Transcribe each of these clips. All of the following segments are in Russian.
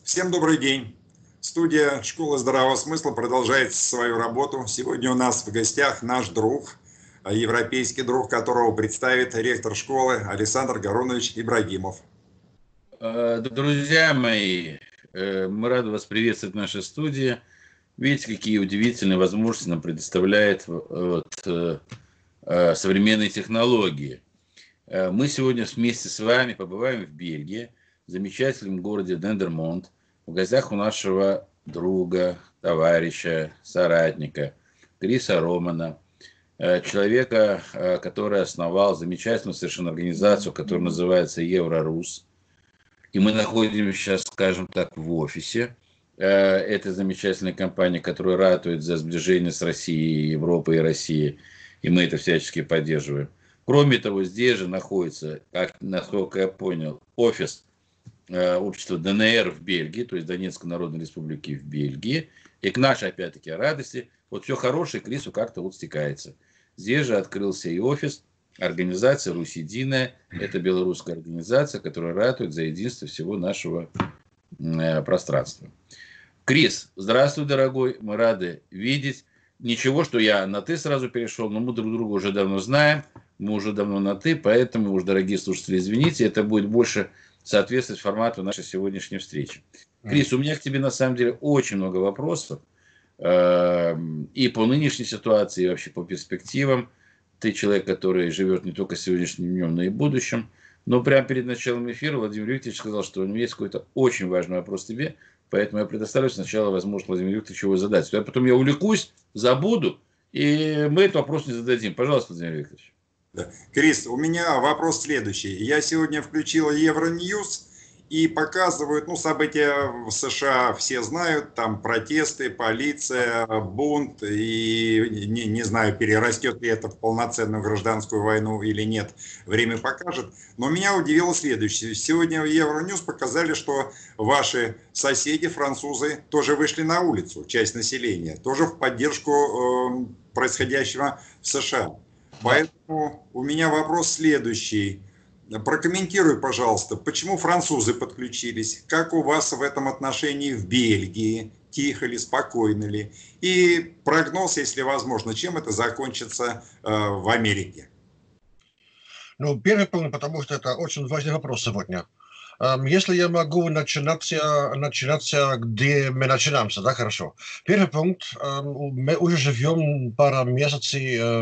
Всем добрый день. Студия «Школа здравого смысла» продолжает свою работу. Сегодня у нас в гостях наш друг, европейский друг, которого представит ректор школы Александр Гарунович Ибрагимов. Друзья мои, мы рады вас приветствовать в нашей студии. Видите, какие удивительные возможности нам предоставляет современные технологии. Мы сегодня вместе с вами побываем в Бельгии, в замечательном городе Дендермонт, в гостях у нашего друга, товарища, соратника Криса Романа, человека, который основал замечательную совершенно организацию, которая называется Еврорус. И мы находимся сейчас, скажем так, в офисе этой замечательной компании, которая ратует за сближение с Россией, Европой и Россией. И мы это всячески поддерживаем. Кроме того, здесь же находится, как, насколько я понял, офис общества ДНР в Бельгии, то есть Донецкой Народной Республики в Бельгии. И к нашей, опять-таки, радости, вот все хорошее к Крису как-то вот стекается. Здесь же открылся и офис организации «Русь Единая». Это белорусская организация, которая ратует за единство всего нашего пространства. Крис, здравствуй, дорогой, мы рады видеть. Ничего, что я на «ты» сразу перешел, но мы друг друга уже давно знаем, мы уже давно на «ты», поэтому уж, дорогие слушатели, извините, это будет больше соответствовать формату нашей сегодняшней встречи. Крис, у меня к тебе на самом деле очень много вопросов и по нынешней ситуации, и вообще по перспективам. Ты человек, который живет не только сегодняшним днем, но и будущим. Но прямо перед началом эфира Владимир Викторович сказал, что у него есть какой-то очень важный вопрос тебе, поэтому я предоставлю сначала возможность Владимиру Викторовичу его задать. А потом я увлекусь, забуду, и мы этот вопрос не зададим. Пожалуйста, Владимир Викторович. Да. Крис, у меня вопрос следующий. Я сегодня включил Евроньюз и показывают, события в США все знают, там протесты, полиция, бунт, и не знаю, перерастет ли это в полноценную гражданскую войну или нет, время покажет. Но меня удивило следующее. Сегодня в Евроньюз показали, что ваши соседи, французы, тоже вышли на улицу, часть населения, тоже в поддержку происходящего в США. Поэтому у меня вопрос следующий. Прокомментируй, пожалуйста, почему французы подключились, как у вас в этом отношении в Бельгии, тихо ли, спокойно ли, и прогноз, если возможно, чем это закончится в Америке? Первый пункт, потому что это очень важный вопрос сегодня. Если я могу начинаться, где мы начинаемся, да, хорошо. Первый пункт, мы уже живем пару месяцев,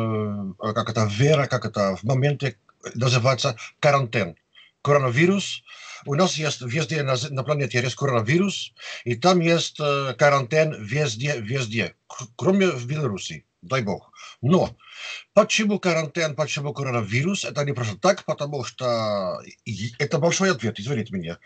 в моменте называется карантин. Коронавирус. У нас есть везде на планете есть коронавирус, и там есть карантин везде, кроме в Беларуси, дай бог. Но почему карантин, почему коронавирус? Это не просто так, потому что это большой ответ, извините меня.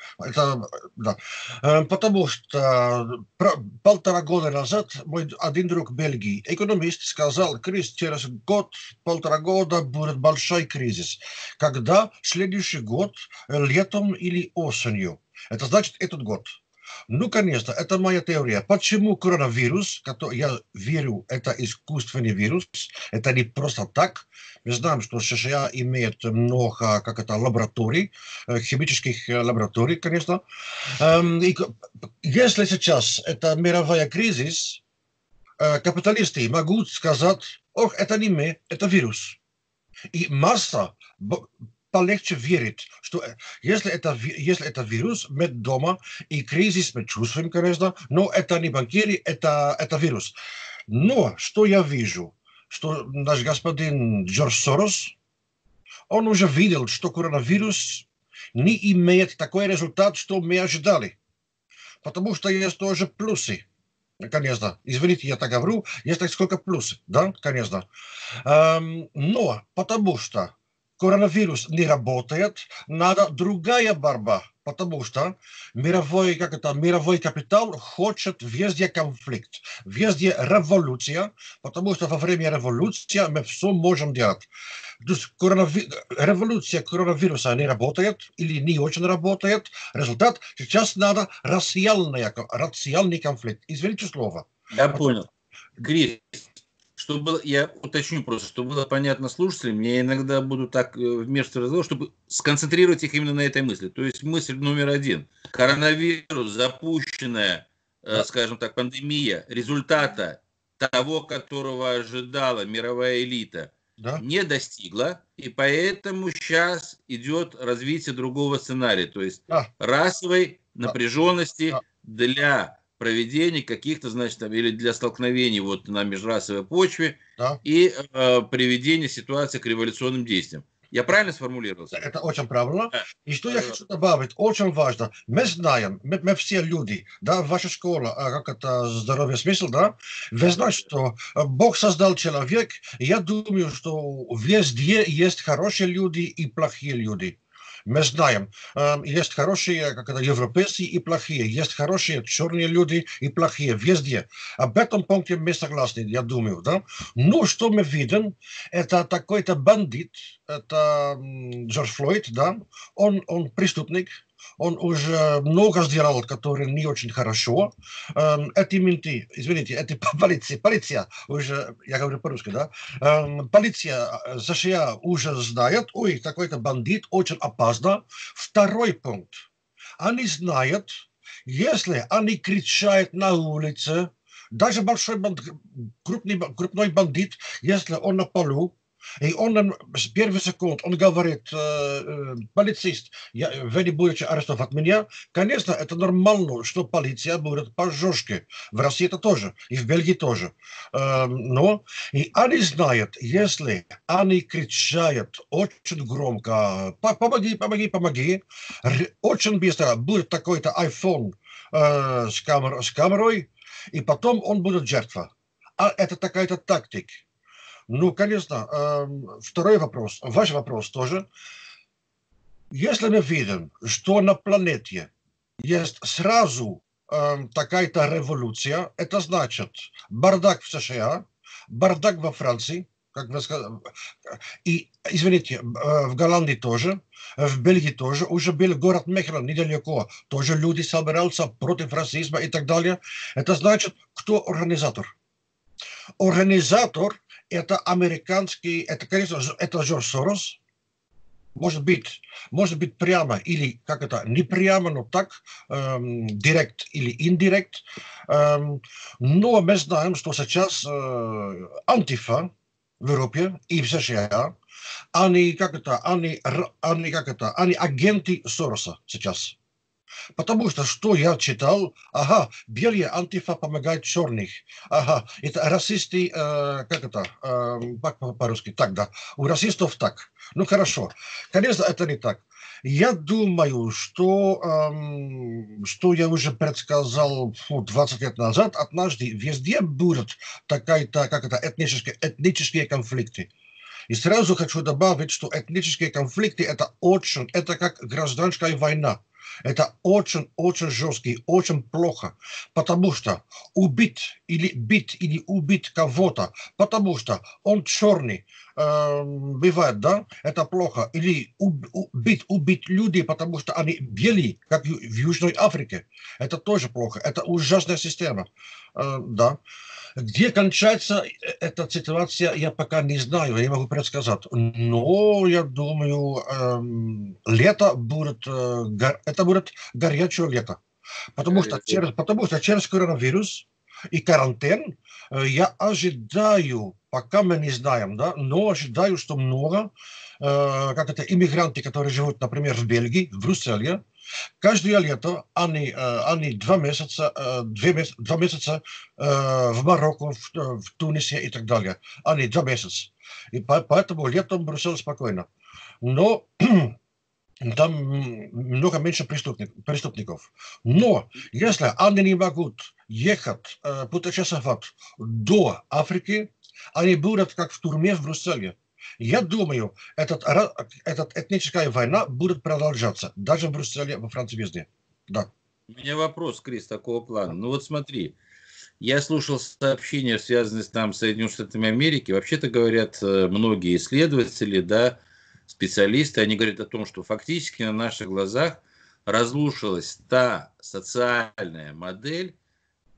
Потому что 1,5 года назад мой один друг в Бельгии, экономист, сказал: Крис, через год, 1,5 года будет большой кризис. Когда? Следующий год, летом или осенью. Это значит этот год. Конечно, это моя теория. Почему коронавирус, который я верю, это искусственный вирус, это не просто так. Мы знаем, что США имеет много лабораторий, химических лабораторий, конечно. И если сейчас это мировая кризис, капиталисты могут сказать: ох, это не мы, это вирус. И масса полегче верить, что если это вирус, мы дома, и кризис мы чувствуем, конечно, но это не банкиры, это вирус. Но что я вижу, что наш господин Джордж Сорос, он уже видел, что коронавирус не имеет такой результат, что мы ожидали. Потому что есть тоже плюсы. Конечно, извините, я так говорю, есть сколько плюсов, да, конечно. Но потому что коронавирус не работает, надо другая борьба, потому что мировой капитал хочет везде конфликт, везде революция, потому что во время революции мы все можем делать. То есть революция коронавируса не работает или не очень работает. Результат: сейчас надо рациональный конфликт. Извините слово. Я понял. Крис, чтобы я уточню просто, чтобы было понятно слушателям, я иногда буду так вмешиваться в разговор, чтобы сконцентрировать их именно на этой мысли. То есть мысль номер один. Коронавирус, запущенная, скажем так, пандемия, результата того, которого ожидала мировая элита, не достигла, и поэтому сейчас идет развитие другого сценария, то есть расовой напряженности для проведения каких-то, значит, или для столкновений вот на межрасовой почве и приведения ситуации к революционным действиям. Я правильно сформулировался? Это очень правильно. И что я хочу добавить, очень важно, мы знаем, мы все люди, да, ваша школа, как это здоровье смысл, да, вы знаете, что Бог создал человека, и я думаю, что везде есть хорошие люди и плохие люди. Мы знаем, есть хорошие, как это, европейские и плохие, есть хорошие черные люди и плохие, везде. Об этом пункте мы согласны, я думаю, да. Но что мы видим, это такой-то бандит, это Джордж Флойд, да, он преступник, он уже много сделал, который не очень хорошо. Эти менты, извините, это полиция уже, я говорю по-русски, да, полиция США уже знает, ой, такой-то бандит, очень опасно. Второй пункт. Они знают, если они кричат на улице, даже большой крупный бандит, если он на полу, и он с первых секунд, он говорит, полицист, вы не будете арестовать меня. Конечно, это нормально, что полиция будет пожестче. В России это тоже, и в Бельгии тоже. Но и они знают, если они кричат очень громко, помоги, помоги, помоги, очень быстро будет такой-то iPhone с камерой, и потом он будет жертва. А это такая-то тактика. Ну, конечно, второй вопрос, ваш вопрос тоже. Если мы видим, что на планете есть сразу такая-то революция, это значит бардак в США, бардак во Франции, как вы сказали, и, извините, в Голландии тоже, в Бельгии тоже, уже был город Мехелен недалеко, тоже люди собираются против расизма и так далее. Это значит, кто организатор? Организатор – это американский, это, конечно, это Джордж Сорос. Может быть прямо или как это, не прямо, но так, директ или индирект. Но мы знаем, что сейчас антифа в Европе и в США, они агенты Сороса сейчас. Потому что я читал, ага, белые антифа помогают черных, ага, это расисты, как это, по-русски, так, да, у расистов так. Ну, хорошо, конечно, это не так. Я думаю, что я уже предсказал 20 лет назад, однажды везде будут такая-то, как это, этнические конфликты. И сразу хочу добавить, что этнические конфликты это как гражданская война. Это очень жестко, очень плохо, потому что убить или убить кого-то, потому что он черный, бывает, да, это плохо. Или убить людей, потому что они белые, как в Южной Африке, это тоже плохо. Это ужасная система, да. Где кончается эта ситуация, я пока не знаю, я не могу предсказать. Но я думаю, лето будет, это будет горячее лето. Потому что через коронавирус и карантин я ожидаю, пока мы не знаем, да, но ожидаю, что много, как это, иммигранты, которые живут, например, в Бельгии, в Брюсселе, каждое лето они 2 месяца, 2 месяца в Марокко, в Тунисе и так далее. Они 2 месяца. И поэтому летом Брюссель спокойно. Но там много меньше преступников. Но если они не могут ехать, путешествовать до Африки, они будут как в тюрьме в Брюсселе. Я думаю, эта этническая война будет продолжаться, даже в Брюсселе, во Франции, везде. Да. У меня вопрос, Крис, такого плана. Ну вот смотри, я слушал сообщения, связанные там, с Соединенными Штатами Америки. Вообще-то говорят многие исследователи, да, специалисты, они говорят о том, что фактически на наших глазах разрушилась та социальная модель,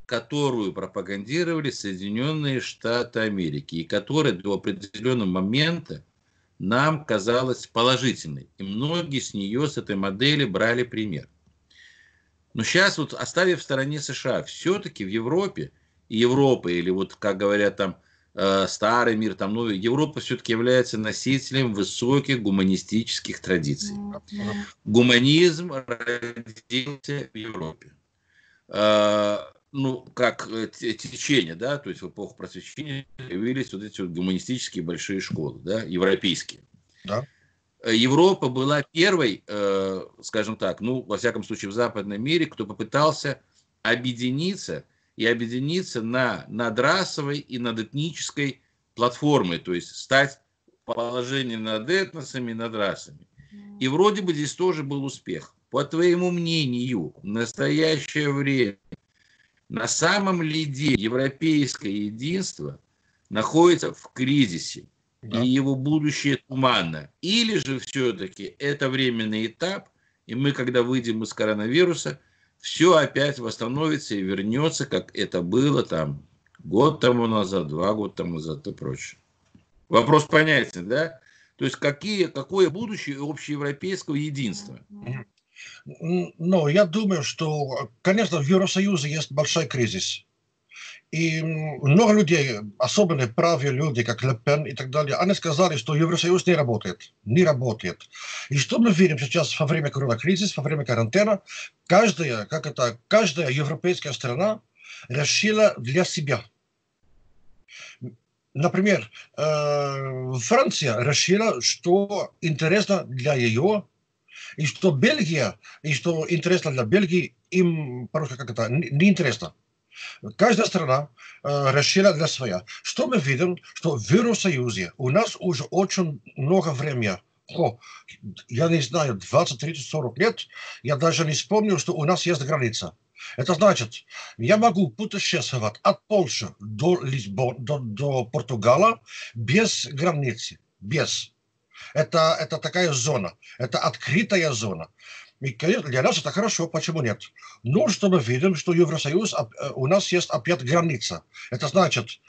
которую пропагандировали Соединенные Штаты Америки, и которая до определенного момента нам казалась положительной. И многие с нее, с этой модели, брали пример. Но сейчас, вот оставив в стороне США, все-таки в Европе, Европа, или вот, как говорят там, старый мир, там, ну, Европа все-таки является носителем высоких гуманистических традиций. Гуманизм родился в Европе. Ну, как течение, да, то есть в эпоху просвещения появились вот эти вот гуманистические большие школы, да, европейские. Да. Европа была первой, скажем так, ну, во всяком случае, в западном мире, кто попытался объединиться на надрасовой и надэтнической платформе, то есть стать положением над этносами и над расами. И вроде бы здесь тоже был успех. По твоему мнению, в настоящее время на самом ли деле европейское единство находится в кризисе, Да. и его будущее туманно? Или же все-таки это временный этап, и мы, когда выйдем из коронавируса, все опять восстановится и вернется, как это было там год тому назад, 2 года тому назад и прочее. Вопрос понятен, да? То есть какое будущее общеевропейского единства? Но я думаю, что, конечно, в Евросоюзе есть большой кризис. И много людей, особенно правые люди, как Ле Пен и так далее, они сказали, что Евросоюз не работает. Не работает. И что мы видим сейчас во время коронакризиса, во время карантина, каждая европейская страна решила для себя. Например, Франция решила, что интересно для ее, и что Бельгия, и что интересно для Бельгии, им просто не интересно. Каждая страна решила для своя. Что мы видим, что в Евросоюзе у нас уже очень много времени. Я не знаю, 20, 30, 40 лет, я даже не вспомнил, что у нас есть граница. Это значит, я могу путешествовать от Польши до Португала без границы. Без. Это такая зона. Это открытая зона. И, конечно, для нас это хорошо, почему нет? Но что мы видим, что Евросоюз, у нас есть опять граница. Это значит,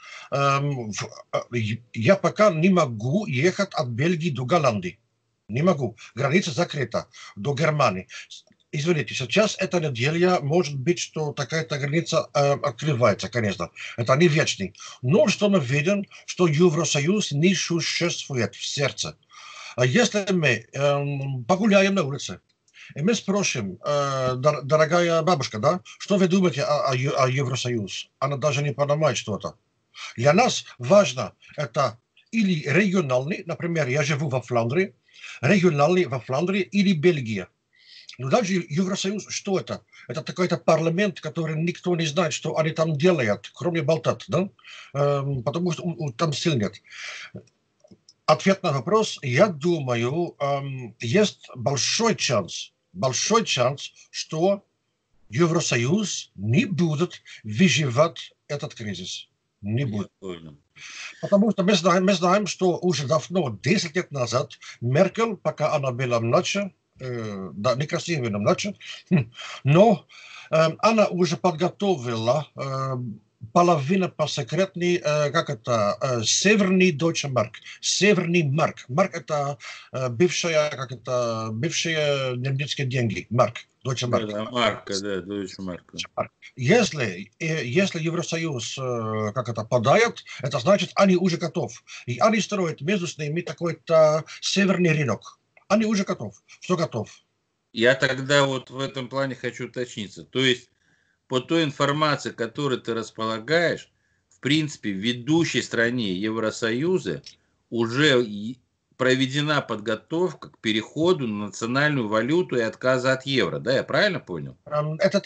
я пока не могу ехать от Бельгии до Голландии. Не могу. Граница закрыта. До Германии. Извините, сейчас эта неделя, может быть, что такая-то граница открывается, конечно. Это не вечный. Но что мы видим, что Евросоюз не существует в сердце. А если мы погуляем на улице, и мы спросим, дорогая бабушка, да, что вы думаете о Евросоюзе? Она даже не понимает, что это. Для нас важно это или региональный, например, я живу во Фландрии, региональный во Фландрии или Бельгия. Но даже Евросоюз, что это? Это такой-то парламент, который никто не знает, что они там делают, кроме болтать, да? Потому что там сил нет. Ответ на вопрос, я думаю, есть большой шанс, что Евросоюз не будет выживать этот кризис. Не будет. Потому что мы знаем, что уже давно, 10 лет назад, Меркель, пока она была младше, да, некрасивая, но младше, но она уже подготовила половина по секретной, северный Deutsche Mark. Северный марк. Марк это бывшие немецкие деньги. Марк. Deutsche Mark. Да, марка, да, Deutsche Mark. Если Евросоюз подает, это значит, они уже готов. И они строят между ними такой-то северный рынок. Они уже готов. Все готов. Я тогда вот в этом плане хочу уточниться. То есть, по той информации, которой ты располагаешь, в принципе, в ведущей стране Евросоюза уже проведена подготовка к переходу на национальную валюту и отказа от евро. Да, я правильно понял? Это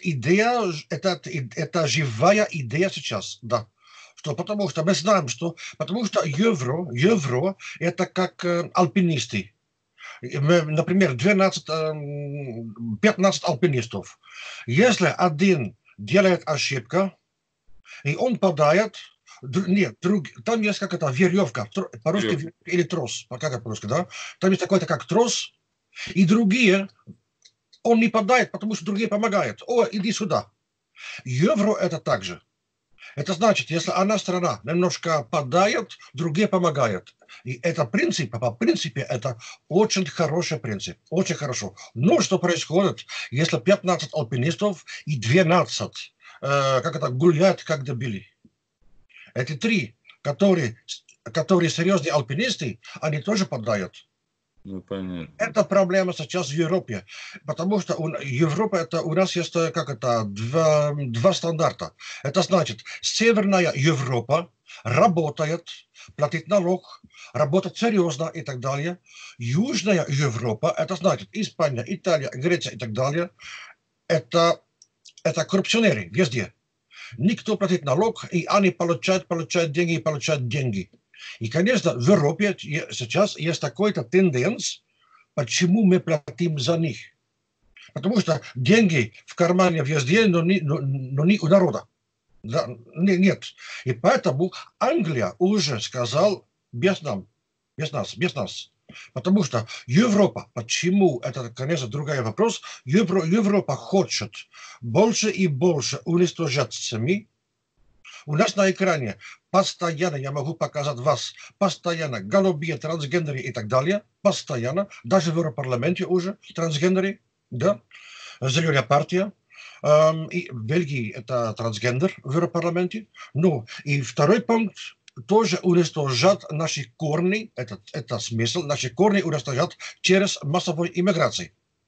живая идея сейчас, да. Что, потому что мы знаем, что евро это как альпинисты. Например, 15 альпинистов. Если один делает ошибку, и он падает, нет, там есть веревка, по-русски, или трос, как это по-русски, да? Там есть такой-то как трос, и другие, он не падает, потому что другие помогают. О, иди сюда. Евро это также. Это значит, если одна страна немножко падает, другие помогают. И это принцип, по принципе, это очень хороший принцип. Очень хорошо. Но что происходит, если 15 альпинистов и 12 как это, гуляют как дебили? Эти три, которые серьезные альпинисты, они тоже падают. Ну, понятно. Это проблема сейчас в Европе, потому что Европа это у нас есть как это два стандарта. Это значит, Северная Европа работает, платит налог, работает серьезно и так далее. Южная Европа, это значит Испания, Италия, Греция и так далее, это коррупционеры везде. Никто платит налог, и они получают деньги. И, конечно, в Европе сейчас есть такой-то тенденция, почему мы платим за них. Потому что деньги в кармане везде, но не у народа. Да, нет. И поэтому Англия уже сказал без нас. Потому что Европа, почему, это, конечно, другой вопрос, Европа хочет больше и больше уничтожать СМИ. У нас на экране постоянно, я могу показать вас, постоянно голубые, трансгендеры и так далее, постоянно, даже в Европарламенте уже трансгендеры, да, Зеленая партия, и в Бельгии это трансгендер в Европарламенте. Ну, и второй пункт, тоже уничтожать наши корни, это смысл, наши корни уничтожать через массовую иммиграцию.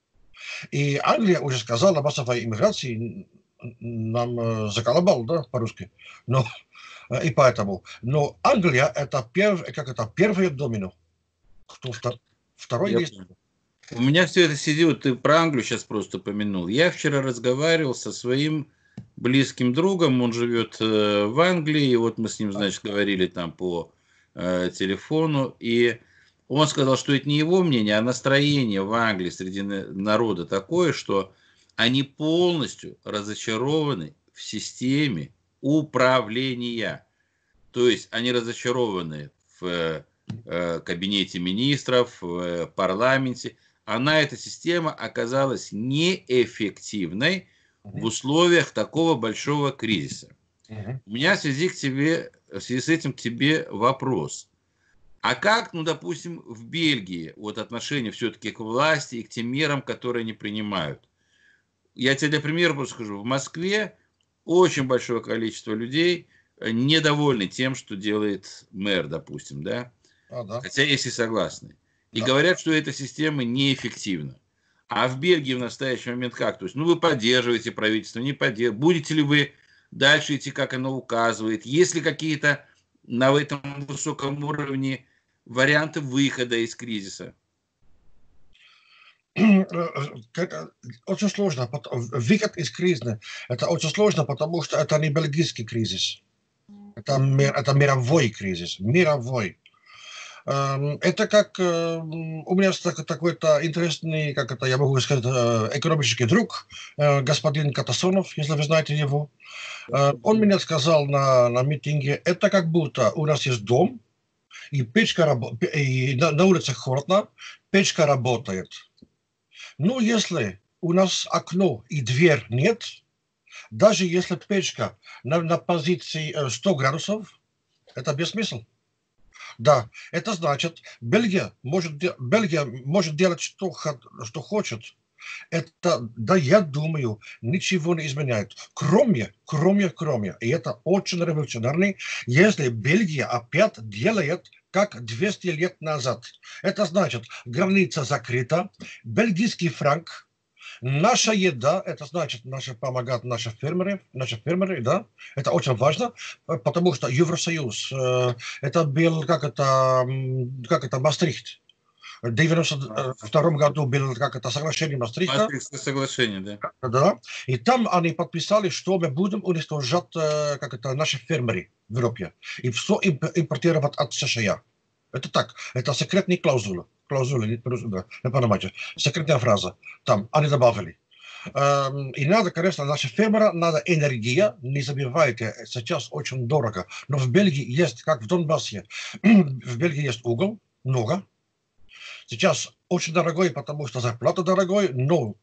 И Англия уже сказала, массовой иммиграции нам заколебал, да, по-русски. Но, и поэтому. Но Англия это первое домино. Кто второй Я есть? У меня все это сидит, ты про Англию сейчас просто упомянул. Я вчера разговаривал со своим близким другом, он живет в Англии, и вот мы с ним, значит, говорили там по телефону, и он сказал, что это не его мнение, а настроение в Англии среди народа такое, что они полностью разочарованы в системе управления. То есть они разочарованы в кабинете министров, в парламенте. Эта система оказалась неэффективной в условиях такого большого кризиса. У меня в связи с этим к тебе вопрос. А как, ну, допустим, в Бельгии вот отношение все-таки к власти и к тем мерам, которые они принимают? Я тебе для примера просто скажу. В Москве очень большое количество людей недовольны тем, что делает мэр, допустим, да? Да. Хотя есть и согласны. И Да. говорят, что эта система неэффективна. А в Бельгии в настоящий момент как? То есть, ну, вы поддерживаете правительство, не поддерживаете. Будете ли вы дальше идти, как оно указывает? Есть ли какие-то на этом высоком уровне варианты выхода из кризиса? Очень сложно. Выход из кризиса это очень сложно, потому что это не бельгийский кризис. Это мировой кризис. Мировой. Это как у меня такой-то интересный, как это я могу сказать, экономический друг, господин Катасонов, если вы знаете его. Он мне сказал на митинге, это как будто у нас есть дом, и печка и на улице холодно, печка работает. Ну, если у нас окно и дверь нет, даже если печка на позиции 100 градусов, это бессмысл. Да, это значит, Бельгия может делать, что хочет. Это, да, я думаю, ничего не изменяет. Кроме, и это очень революционно, если Бельгия опять делает как 200 лет назад. Это значит, граница закрыта, бельгийский франк, наша еда, это значит, помогают наши фермеры, да, это очень важно, потому что Евросоюз, это был, как это, Мастрихт. В 1992 году было соглашение Мастрихта. Мастрихтское соглашение, да. Да. И там они подписали, что мы будем уничтожать наши фермеры в Европе. И все импортировать от США. Это так. Это секретные клаузулы. Не понимаете. Секретная фраза. Там они добавили. И надо, конечно, наши фермеры, надо энергия. Не забывайте, сейчас очень дорого. Но в Бельгии есть, как в Донбассе, в Бельгии есть уголь, много. Сейчас очень дорогой, потому что зарплата дорогой, но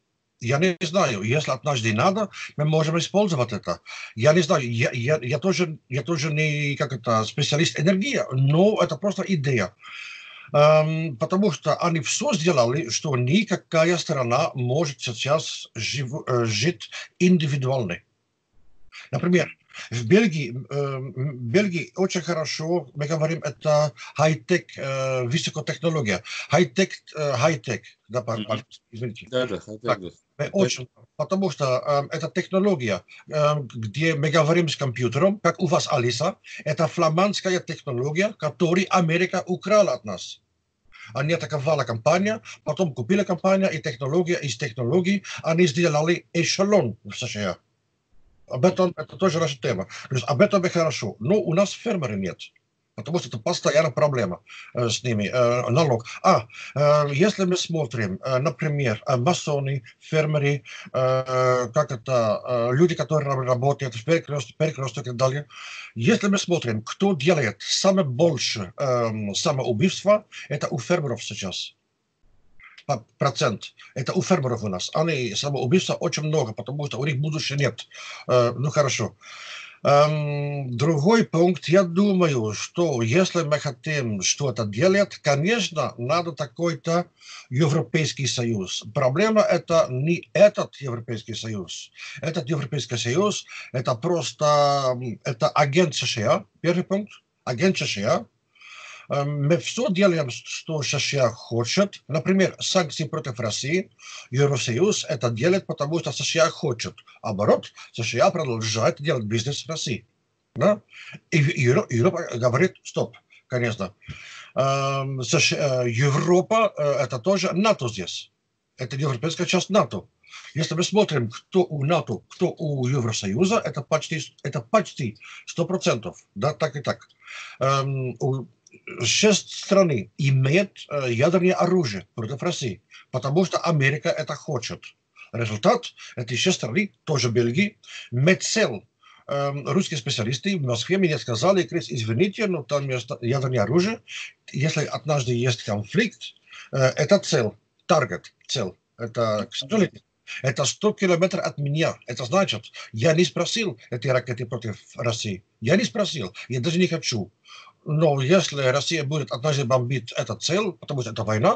Я не знаю, если однажды надо, мы можем использовать это. Я не знаю, я тоже не как это, специалист энергии, но это просто идея. Потому что они все сделали, что никакая страна может сейчас жить индивидуально. Например, в Бельгии очень хорошо, мы говорим, это хай-тек, высокотехнология. Хай-тек, да, извините. Да, Так, очень, потому что эта технология, где мы говорим с компьютером, как у вас, Алиса, это фламандская технология, которую Америка украла от нас. Они атаковали компания, потом купили компания и технология из технологий, они сделали эшелон в США. Об этом это тоже наша тема. То есть об этом и хорошо. Но у нас фермеры нет. Потому что это постоянная проблема с ними, налог. Если мы смотрим, например, масоны, фермеры, как это, люди, которые работают в перекрестке и так далее. Если мы смотрим, кто делает самое большее самоубийство, это у фермеров сейчас. Процент. Это у фермеров у нас. Они самоубийства очень много, потому что у них будущего нет. Ну хорошо. Другой пункт, я думаю, что если мы хотим что-то делать, конечно, надо такой-то Европейский Союз. Проблема это не этот Европейский Союз. Этот Европейский Союз, это просто это агент США, первый пункт, агент США. Мы все делаем, что США хочет. Например, санкции против России. Евросоюз это делает, потому что США хочет. А наоборот, США продолжает делать бизнес с Россией. Да? И Европа говорит, стоп, конечно. Европа это тоже НАТО здесь. Это европейская часть НАТО. Если мы смотрим, кто у НАТО, кто у Евросоюза, это почти 100%. Да, так и так. 6 стран имеют ядерное оружие против России, потому что Америка это хочет. Результат, эти 6 стран, тоже Бельгии, Мецел, русские специалисты в Москве мне сказали, Крис, извините, но там есть ядерное оружие, если однажды есть конфликт, это цель, таргет, цель, это, к сожалению, это 100 километров от меня. Это значит, я не спросил эти ракеты против России. Я не спросил, я даже не хочу. Но если Россия будет однажды бомбить эту цель, потому что это война,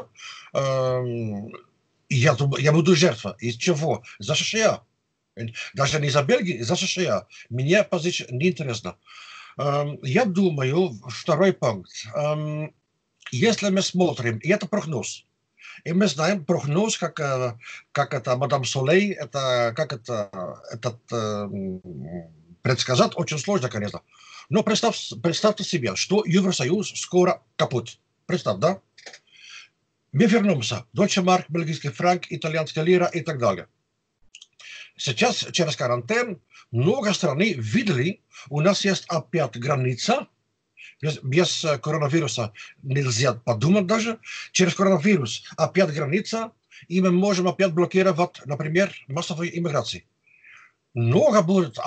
я буду жертва. Из чего? За США. Даже не за Бельгию, за США. Мне позиция неинтересна. Я думаю, второй пункт. Если мы смотрим, и это прогноз, и мы знаем прогноз, как это мадам Солей, это, как это предсказать очень сложно, конечно. Но представьте себе, что Евросоюз скоро капут. Представь, да? Мы вернемся. Deutsche Mark, бельгийский франк, итальянская лира и так далее. Сейчас, через карантин, много стран видели, у нас есть опять граница. Без коронавируса нельзя подумать даже. Через коронавирус опять граница, и мы можем опять блокировать, например, массовую иммиграцию. Много будет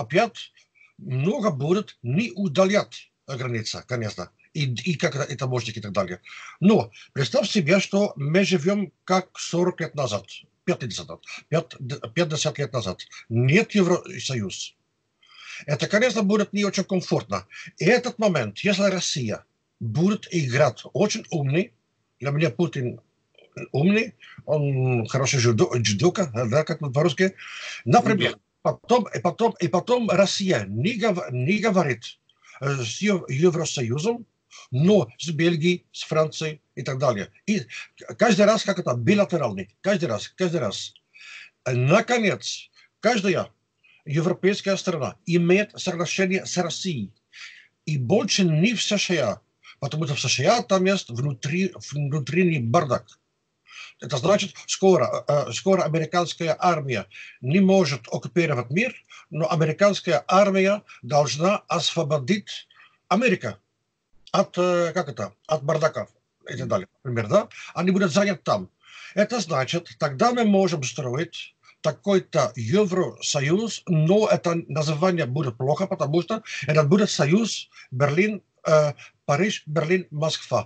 не удалять граница, конечно, и как это таможник и так далее. Но представь себе, что мы живем как 40 лет назад, 50 лет назад. Нет Евросоюз. Это, конечно, будет не очень комфортно. И этот момент, если Россия будет играть очень умный, для меня Путин умный, он хороший джудока, да, как по-русски, например, потом Россия не говорит с Евросоюзом, но с Бельгией, с Францией и так далее. И каждый раз как это билатеральный, каждый раз. Наконец, каждая европейская страна имеет соглашение с Россией. И больше не в США, потому что в США там есть внутренний бардак. Это значит, скоро американская армия не может оккупировать мир, но американская армия должна освободить Америку от бардаков и так далее. Например, да? Они будут заняты там. Это значит, тогда мы можем строить такой-то Евросоюз, но это название будет плохо, потому что это будет союз Берлин, Париж, Берлин, Москва.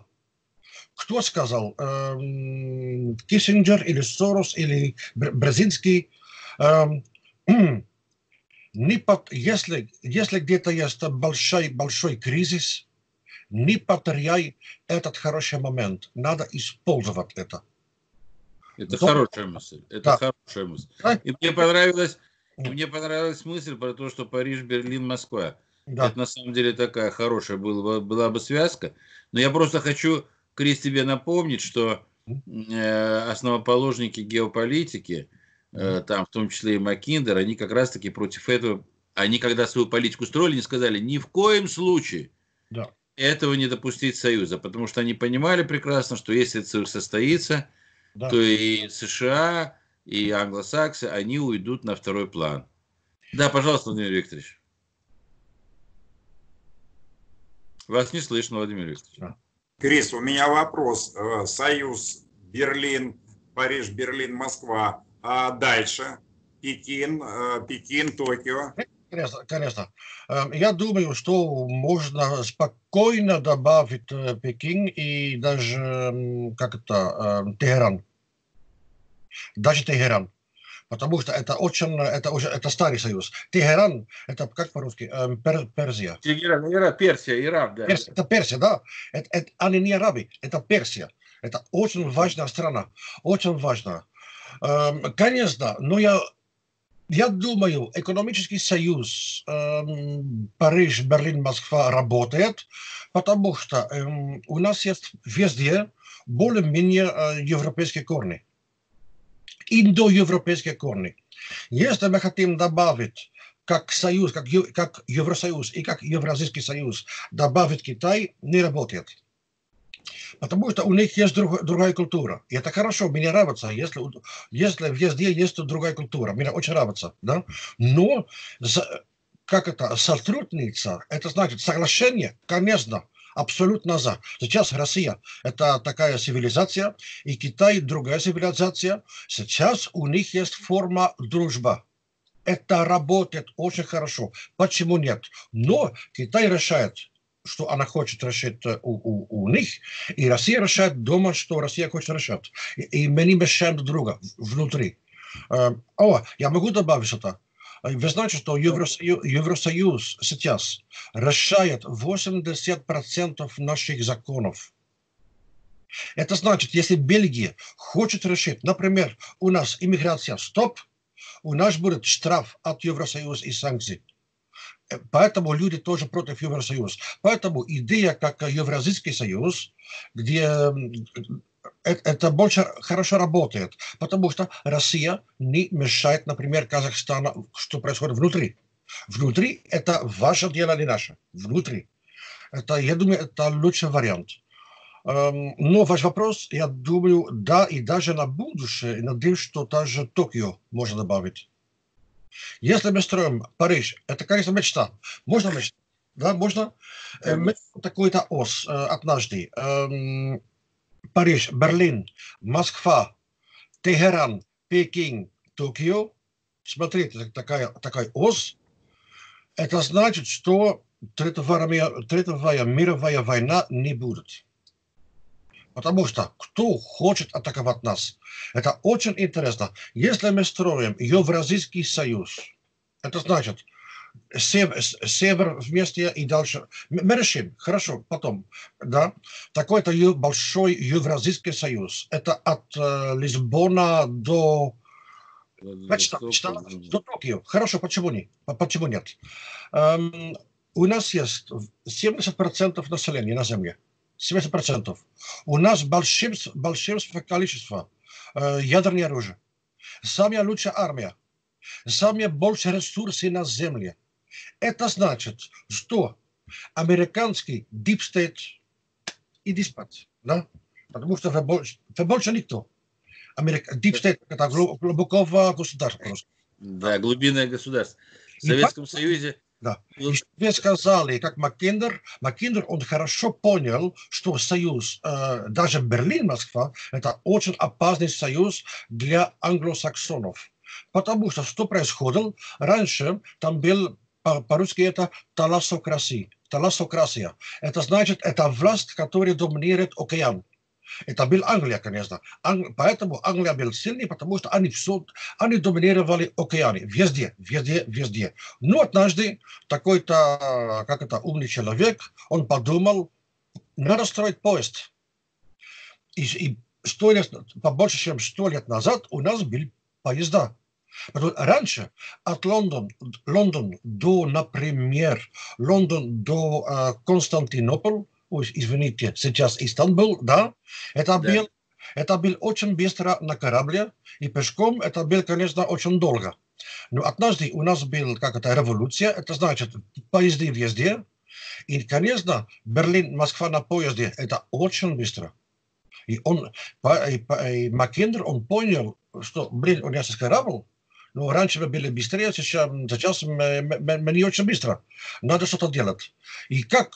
Кто сказал? Киссинджер или Сорос или Брzezinski? Эм, если где-то есть большой кризис, не потеряй этот хороший момент. Надо использовать это. Это хорошая мысль. Это Да. хорошая мысль. Да. И мне понравилась мысль про то, что Париж, Берлин, Москва. Да. Это на самом деле такая хорошая была бы связка. Но я просто хочу, Крис, тебе напомнить, что основоположники геополитики, там в том числе и Маккиндер, они как раз-таки против этого, они когда свою политику строили, они сказали, ни в коем случае Да. этого не допустить союза, потому что они понимали прекрасно, что если союз состоится, Да. то и США, и англосаксы, они уйдут на второй план. Да, пожалуйста, Владимир Викторович. Вас не слышно, Владимир Викторович. Крис, у меня вопрос. Союз Берлин, Париж, Берлин, Москва. А дальше? Пекин, Токио. Конечно. Я думаю, что можно спокойно добавить Пекин и даже Тегеран. Даже Тегеран. Потому что это старый союз. Тегеран, это как по-русски? Персия. Персия, Иран, да. Это Персия, да. Они не арабы, это Персия. Это очень важная страна. Очень важная. Конечно, но я думаю, экономический союз Париж, Берлин, Москва работает, потому что у нас есть везде более-менее европейские корни. Индоевропейские корни. Если мы хотим добавить как союз, как Евросоюз и как Евразийский союз, добавить Китай, не работает. Потому что у них есть другая культура. И это хорошо, мне нравится, если везде есть другая культура. Мне очень нравится. Да? Но сотрудница, это значит соглашение, конечно, абсолютно за. Сейчас Россия – это такая цивилизация, и Китай – другая цивилизация. Сейчас у них есть форма дружбы. Это работает очень хорошо. Почему нет? Но Китай решает, что она хочет решить у них, и Россия решает дома, что Россия хочет решать. И мы не мешаем друг друга внутри. Я могу добавить что-то. Вы знаете, что Евросоюз сейчас решает 80% наших законов. Это значит, если Бельгия хочет решить, например, у нас иммиграция стоп, у нас будет штраф от Евросоюза и санкций. Поэтому люди тоже против Евросоюза. Поэтому идея как Евразийский союз, где это больше хорошо работает, потому что Россия не мешает, например, Казахстану, что происходит внутри. Внутри это ваше дело, не наше. Внутри. Я думаю, это лучший вариант. Но ваш вопрос, я думаю, да, и даже на будущее, надеюсь, что даже Токио можно добавить. Если мы строим Париж, это, конечно, мечта. Можно мечтать? Да, можно. Такой-то ос однажды. Париж, Берлин, Москва, Тегеран, Пекин, Токио. Смотрите, такая ос. Это значит, что Третья мировая война не будет. Потому что кто хочет атаковать нас? Это очень интересно. Если мы строим Евразийский союз, это значит север вместе и дальше. Мы решим, хорошо, потом. Да? Такой-то большой Евразийский союз. Это от Лисбона до Токио. Хорошо, почему нет? У нас есть 70% населения на Земле. 70%. У нас большинство количество ядерного оружия. Самая лучшая армия. Самые большие ресурсы на Земле. Это значит, что американский Deep State иди спать. Да? Потому что вы больше никто. Deep State – это глубокого государства. Да, глубинное государство. В Советском Союзе... Да. И вы сказали, как Маккиндер, он хорошо понял, что союз, даже Берлин-Москва, это очень опасный союз для англосаксонов. Потому что происходило? Раньше там был, по-русски это талассокрасия. Это значит, это власть, которая доминирует океан. Это был Англия, конечно. Поэтому Англия был сильный, потому что они доминировали океаны. Везде, везде, везде. Но однажды такой-то, как это, умный человек, он подумал, надо строить поезд. И 100 лет, побольше, чем 100 лет назад у нас были поезда. Раньше от Лондона до, например, Лондон до Константинополя, извините, сейчас Истанбул, да, это был очень быстро на корабле, и пешком это было, конечно, очень долго. Но однажды у нас была какая-то революция, это значит поезды везде, и, конечно, Берлин-Москва на поезде, это очень быстро. И Маккендер, он понял, что, у нас есть корабль, но раньше мы были быстрее, сейчас мы не очень быстро. Надо что-то делать. И как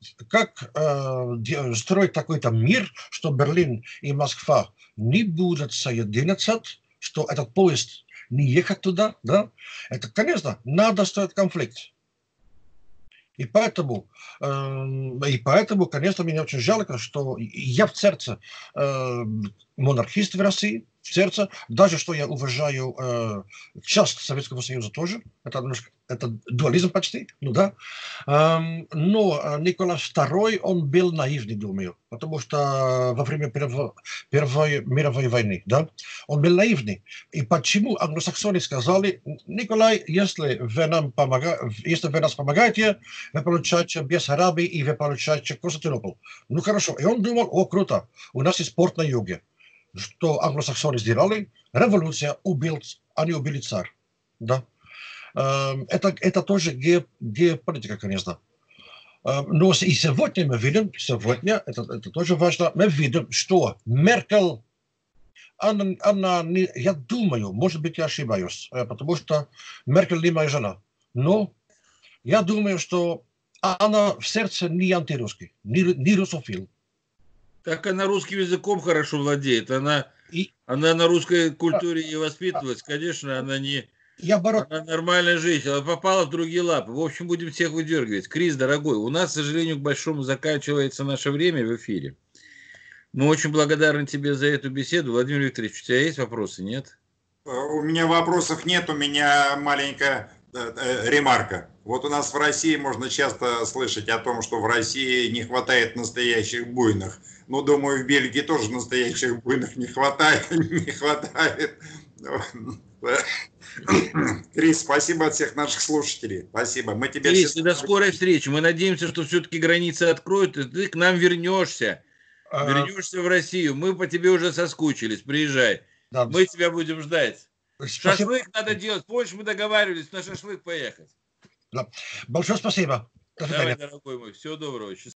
строить такой-то мир, что Берлин и Москва не будут соединяться, что этот поезд не ехать туда, да? Это, конечно, надо строить конфликт. И поэтому, конечно, мне очень жалко, что я в сердце монархист в России, в сердце, даже что я уважаю часть Советского Союза тоже, это дуализм почти, ну да, но Николай II, он был наивный, думаю, потому что во время Первой мировой войны, да, он был наивный. И почему англосаксоны сказали, Николай, если вы нас помогаете, вы получаете Бессарабию и вы получаете Константинополь. Ну хорошо. И он думал, о, круто, у нас есть порт на юге. Что англосаксоны сделали? Революция, они убили царь. Да? Это тоже геополитика, конечно. Но и сегодня мы видим, это тоже важно, мы видим, что Меркель, я думаю, может быть, я ошибаюсь, потому что Меркель не моя жена, но я думаю, что она в сердце не антирусский, не русофил. Так она русским языком хорошо владеет. Она на русской культуре и воспитывалась. Конечно, она нормальная женщина. Она попала в другие лапы. В общем, будем всех выдергивать. Крис, дорогой, у нас, к сожалению, к большому заканчивается наше время в эфире. Мы очень благодарны тебе за эту беседу. Владимир Викторович, у тебя есть вопросы, нет? У меня вопросов нет, у меня маленькая ремарка. Вот у нас в России можно часто слышать о том, что в России не хватает настоящих буйных. Ну, думаю, в Бельгии тоже настоящих буйных не хватает. Крис, спасибо от всех наших слушателей. Спасибо. Мы тебе Крис, до скорой встречи. Мы надеемся, что все-таки границы откроют, и ты к нам вернешься. Вернешься в Россию. Мы по тебе уже соскучились. Приезжай. Да. Мы тебя будем ждать. Спасибо. Шашлык надо делать. Помнишь, мы договаривались на шашлык поехать. Да. Большое спасибо. Давай, дорогой мой. Всего доброго.